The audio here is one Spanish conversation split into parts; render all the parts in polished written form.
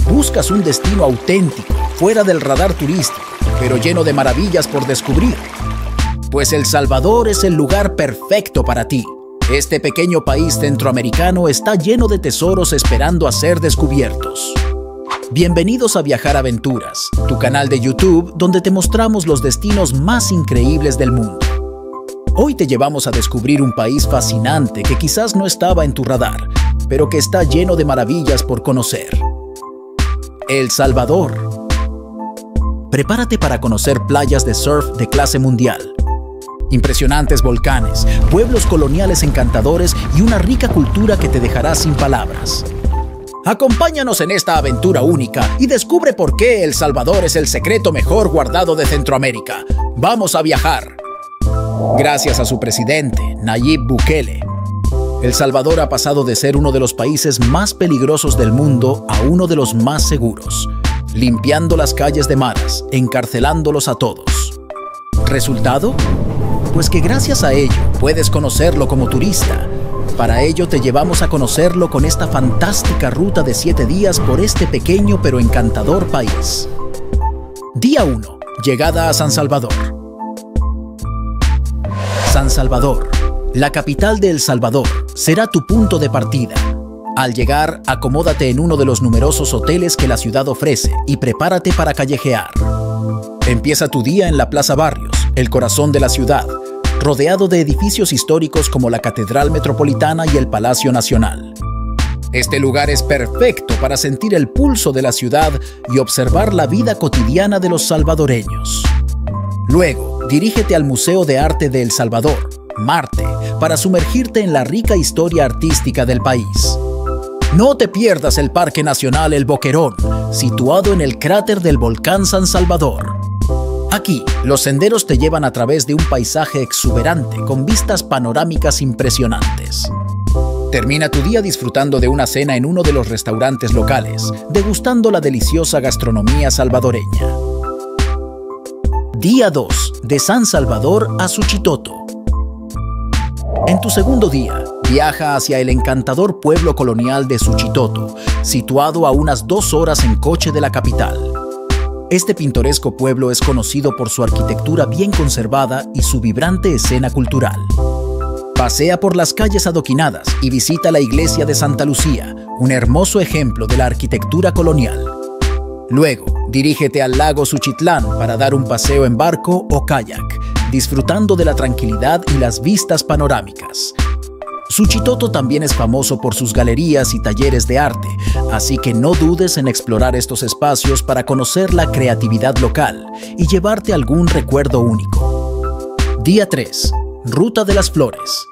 Buscas un destino auténtico, fuera del radar turístico, pero lleno de maravillas por descubrir. Pues El Salvador es el lugar perfecto para ti. Este pequeño país centroamericano está lleno de tesoros esperando a ser descubiertos. Bienvenidos a Viajar Aventuras, tu canal de YouTube donde te mostramos los destinos más increíbles del mundo. Hoy te llevamos a descubrir un país fascinante que quizás no estaba en tu radar, pero que está lleno de maravillas por conocer. El Salvador. Prepárate para conocer playas de surf de clase mundial, impresionantes volcanes, pueblos coloniales encantadores y una rica cultura que te dejará sin palabras. Acompáñanos en esta aventura única y descubre por qué El Salvador es el secreto mejor guardado de Centroamérica. ¡Vamos a viajar! Gracias a su presidente, Nayib Bukele, El Salvador ha pasado de ser uno de los países más peligrosos del mundo a uno de los más seguros, limpiando las calles de maras, encarcelándolos a todos. ¿Resultado? Pues que gracias a ello puedes conocerlo como turista. Para ello te llevamos a conocerlo con esta fantástica ruta de 7 días por este pequeño pero encantador país. Día 1. Llegada a San Salvador. San Salvador, la capital de El Salvador, será tu punto de partida. Al llegar, acomódate en uno de los numerosos hoteles que la ciudad ofrece y prepárate para callejear. Empieza tu día en la Plaza Barrios, el corazón de la ciudad, rodeado de edificios históricos como la Catedral Metropolitana y el Palacio Nacional. Este lugar es perfecto para sentir el pulso de la ciudad y observar la vida cotidiana de los salvadoreños. Luego, dirígete al Museo de Arte de El Salvador, Marte, para sumergirte en la rica historia artística del país. No te pierdas el Parque Nacional El Boquerón, situado en el cráter del volcán San Salvador. Aquí, los senderos te llevan a través de un paisaje exuberante con vistas panorámicas impresionantes. Termina tu día disfrutando de una cena en uno de los restaurantes locales, degustando la deliciosa gastronomía salvadoreña. Día 2. De San Salvador a Suchitoto. En tu segundo día, viaja hacia el encantador pueblo colonial de Suchitoto, situado a unas 2 horas en coche de la capital. Este pintoresco pueblo es conocido por su arquitectura bien conservada y su vibrante escena cultural. Pasea por las calles adoquinadas y visita la iglesia de Santa Lucía, un hermoso ejemplo de la arquitectura colonial. Luego, dirígete al lago Suchitlán para dar un paseo en barco o kayak, disfrutando de la tranquilidad y las vistas panorámicas. Suchitoto también es famoso por sus galerías y talleres de arte, así que no dudes en explorar estos espacios para conocer la creatividad local y llevarte algún recuerdo único. Día 3. Ruta de las Flores.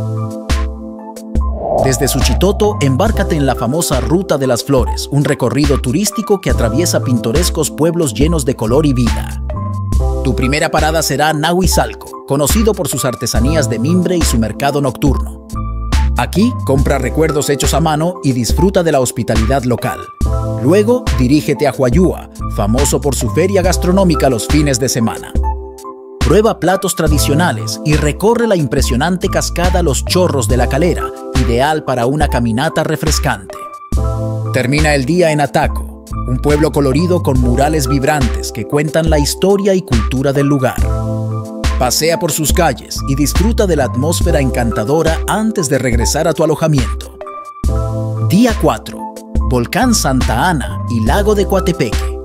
Desde Suchitoto, embárcate en la famosa Ruta de las Flores, un recorrido turístico que atraviesa pintorescos pueblos llenos de color y vida. Tu primera parada será Nahuizalco, conocido por sus artesanías de mimbre y su mercado nocturno. Aquí, compra recuerdos hechos a mano y disfruta de la hospitalidad local. Luego, dirígete a Huayúa, famoso por su feria gastronómica los fines de semana. Prueba platos tradicionales y recorre la impresionante cascada Los Chorros de la Calera, ideal para una caminata refrescante. Termina el día en Ataco, un pueblo colorido con murales vibrantes que cuentan la historia y cultura del lugar. Pasea por sus calles y disfruta de la atmósfera encantadora antes de regresar a tu alojamiento. Día 4. Volcán Santa Ana y Lago de Coatepeque.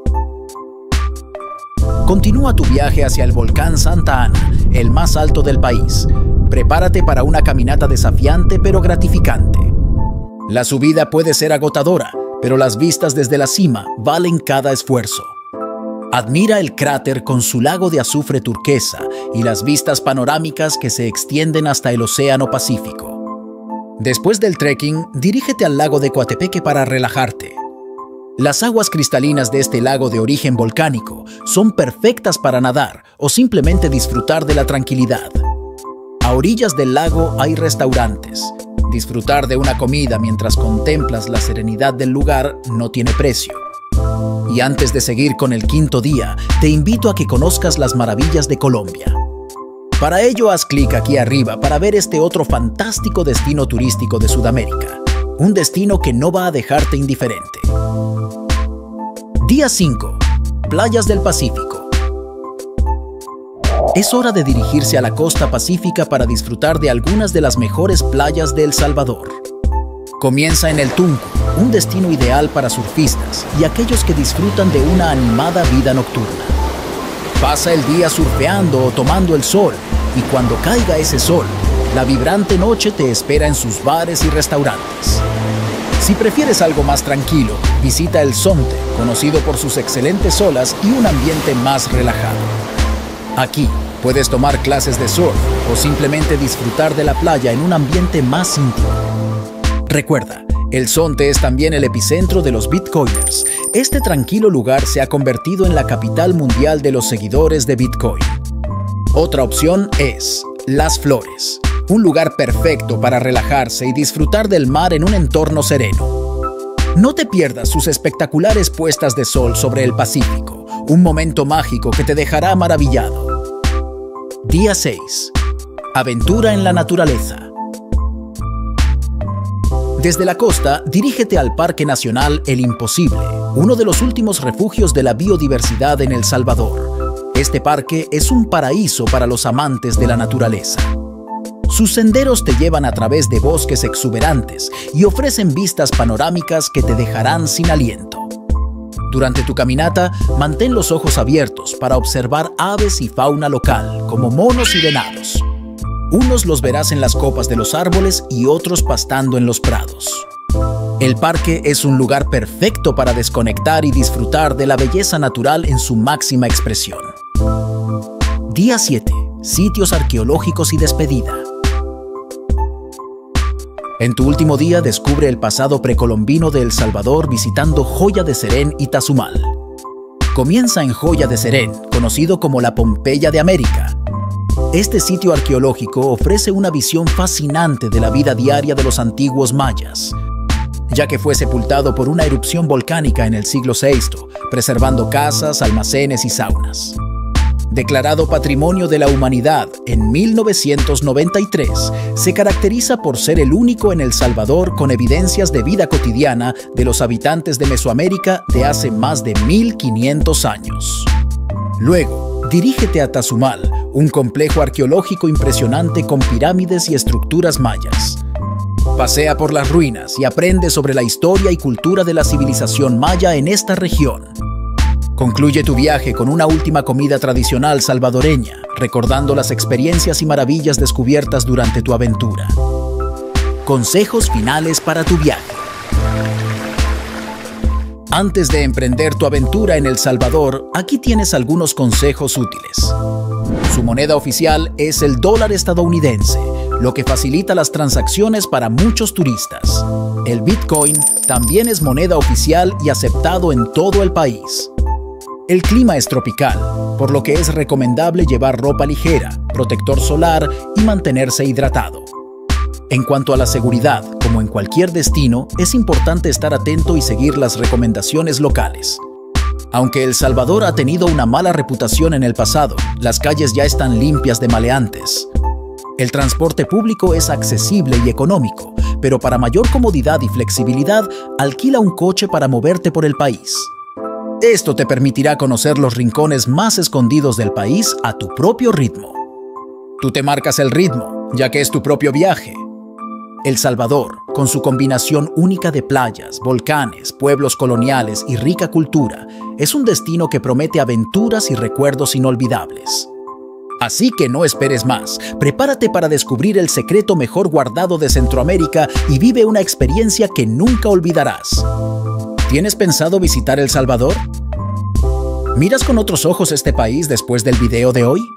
Continúa tu viaje hacia el volcán Santa Ana, el más alto del país. Prepárate para una caminata desafiante pero gratificante. La subida puede ser agotadora, pero las vistas desde la cima valen cada esfuerzo. Admira el cráter con su lago de azufre turquesa y las vistas panorámicas que se extienden hasta el Océano Pacífico. Después del trekking, dirígete al lago de Coatepeque para relajarte. Las aguas cristalinas de este lago de origen volcánico son perfectas para nadar o simplemente disfrutar de la tranquilidad. A orillas del lago hay restaurantes. Disfrutar de una comida mientras contemplas la serenidad del lugar no tiene precio. Y antes de seguir con el quinto día, te invito a que conozcas las maravillas de Colombia. Para ello, haz clic aquí arriba para ver este otro fantástico destino turístico de Sudamérica. Un destino que no va a dejarte indiferente. Día 5. Playas del Pacífico. Es hora de dirigirse a la costa pacífica para disfrutar de algunas de las mejores playas de El Salvador. Comienza en El Tunco, un destino ideal para surfistas y aquellos que disfrutan de una animada vida nocturna. Pasa el día surfeando o tomando el sol, y cuando caiga ese sol, la vibrante noche te espera en sus bares y restaurantes. Si prefieres algo más tranquilo, visita El Zonte, conocido por sus excelentes olas y un ambiente más relajado. Aquí puedes tomar clases de surf o simplemente disfrutar de la playa en un ambiente más íntimo. Recuerda, El Zonte es también el epicentro de los Bitcoiners. Este tranquilo lugar se ha convertido en la capital mundial de los seguidores de Bitcoin. Otra opción es Las Flores, un lugar perfecto para relajarse y disfrutar del mar en un entorno sereno. No te pierdas sus espectaculares puestas de sol sobre el Pacífico, un momento mágico que te dejará maravillado. Día 6. Aventura en la naturaleza. Desde la costa, dirígete al Parque Nacional El Imposible, uno de los últimos refugios de la biodiversidad en El Salvador. Este parque es un paraíso para los amantes de la naturaleza. Sus senderos te llevan a través de bosques exuberantes y ofrecen vistas panorámicas que te dejarán sin aliento. Durante tu caminata, mantén los ojos abiertos para observar aves y fauna local, como monos y venados. Unos los verás en las copas de los árboles y otros pastando en los prados. El parque es un lugar perfecto para desconectar y disfrutar de la belleza natural en su máxima expresión. Día 7. Sitios arqueológicos y despedida. En tu último día, descubre el pasado precolombino de El Salvador visitando Joya de Serén y Tazumal. Comienza en Joya de Serén, conocido como la Pompeya de América. Este sitio arqueológico ofrece una visión fascinante de la vida diaria de los antiguos mayas, ya que fue sepultado por una erupción volcánica en el siglo VI, preservando casas, almacenes y saunas. Declarado Patrimonio de la Humanidad en 1993, se caracteriza por ser el único en El Salvador con evidencias de vida cotidiana de los habitantes de Mesoamérica de hace más de 1500 años. Luego, dirígete a Tazumal, un complejo arqueológico impresionante con pirámides y estructuras mayas. Pasea por las ruinas y aprende sobre la historia y cultura de la civilización maya en esta región. Concluye tu viaje con una última comida tradicional salvadoreña, recordando las experiencias y maravillas descubiertas durante tu aventura. Consejos finales para tu viaje. Antes de emprender tu aventura en El Salvador, aquí tienes algunos consejos útiles. Su moneda oficial es el dólar estadounidense, lo que facilita las transacciones para muchos turistas. El Bitcoin también es moneda oficial y aceptado en todo el país. El clima es tropical, por lo que es recomendable llevar ropa ligera, protector solar y mantenerse hidratado. En cuanto a la seguridad, como en cualquier destino, es importante estar atento y seguir las recomendaciones locales. Aunque El Salvador ha tenido una mala reputación en el pasado, las calles ya están limpias de maleantes. El transporte público es accesible y económico, pero para mayor comodidad y flexibilidad, alquila un coche para moverte por el país. Esto te permitirá conocer los rincones más escondidos del país a tu propio ritmo. Tú te marcas el ritmo, ya que es tu propio viaje. El Salvador, con su combinación única de playas, volcanes, pueblos coloniales y rica cultura, es un destino que promete aventuras y recuerdos inolvidables. Así que no esperes más, prepárate para descubrir el secreto mejor guardado de Centroamérica y vive una experiencia que nunca olvidarás. ¿Tienes pensado visitar El Salvador? ¿Miras con otros ojos este país después del video de hoy?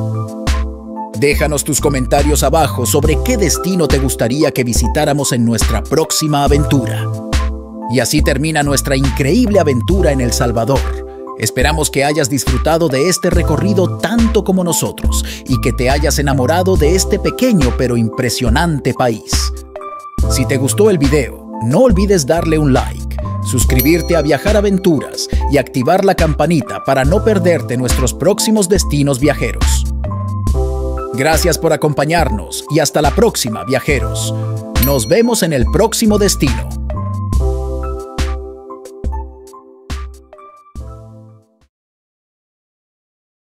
Déjanos tus comentarios abajo sobre qué destino te gustaría que visitáramos en nuestra próxima aventura. Y así termina nuestra increíble aventura en El Salvador. Esperamos que hayas disfrutado de este recorrido tanto como nosotros y que te hayas enamorado de este pequeño pero impresionante país. Si te gustó el video, no olvides darle un like, suscribirte a Viajar Aventuras y activar la campanita para no perderte nuestros próximos destinos viajeros. Gracias por acompañarnos y hasta la próxima, viajeros. Nos vemos en el próximo destino.